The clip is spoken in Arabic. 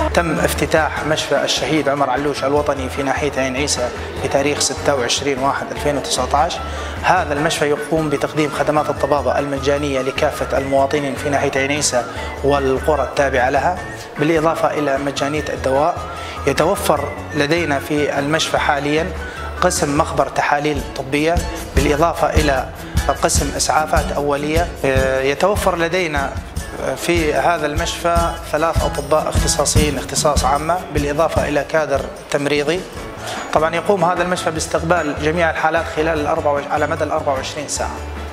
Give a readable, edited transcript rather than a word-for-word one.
تم افتتاح مشفى الشهيد عمر علوش الوطني في ناحية عين عيسى بتاريخ 26/1/2019. هذا المشفى يقوم بتقديم خدمات الطبابة المجانية لكافة المواطنين في ناحية عين عيسى والقرى التابعة لها، بالإضافة إلى مجانية الدواء. يتوفر لدينا في المشفى حاليا قسم مخبر تحاليل طبية، بالإضافة إلى قسم إسعافات أولية. يتوفر لدينا في هذا المشفى 3 أطباء اختصاصيين اختصاص عامة، بالإضافة إلى كادر تمريضي. طبعا يقوم هذا المشفى باستقبال جميع الحالات على مدى 24 ساعة.